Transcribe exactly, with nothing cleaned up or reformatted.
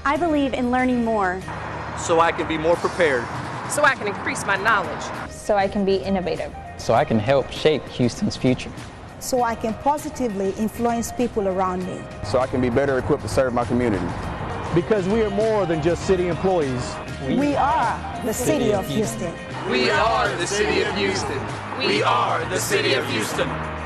I believe in learning more. So I can be more prepared. So I can increase my knowledge. So I can be innovative. So I can help shape Houston's future. So I can positively influence people around me. So I can be better equipped to serve my community. Because we are more than just city employees. We, we are the city, city of Houston. Houston. We are the city of Houston. We are the city of Houston.